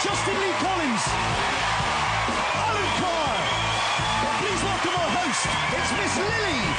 Justin Lee Collins, Alan Carr. Please welcome our host, it's Miss Lily.